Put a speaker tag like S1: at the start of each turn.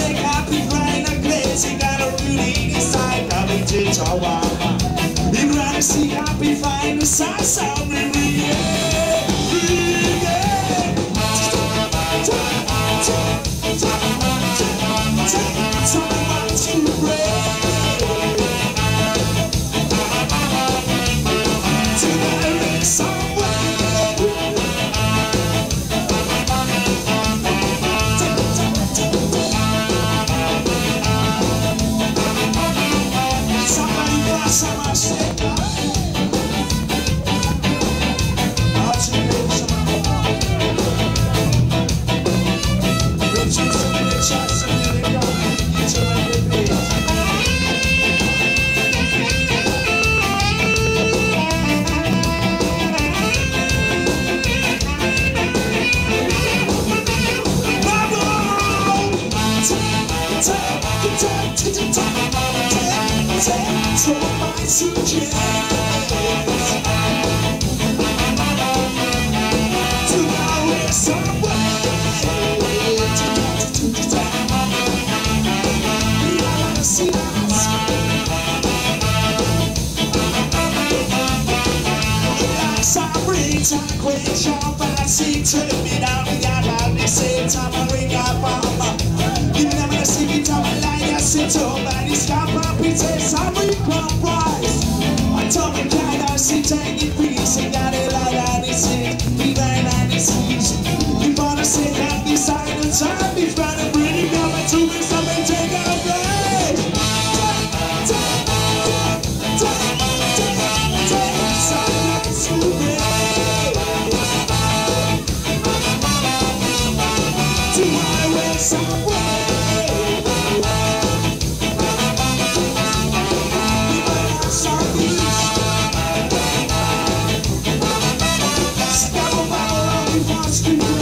S1: take happy crying and crazy, got a really decide how we did our mama. You rather see happy flying the side sound really so my suggest tomorrow somewhere see us summertime quit your fancy turn me down we got out the same time I ring up mama you never see me tell me like I sit home and it's got my pieces I'm compromise I told me kind of sit and it peace and got it like that is it divine and it's easy you wanna sit and decide the time if I don't bring it down to me something take a break silence to break to my way somewhere Street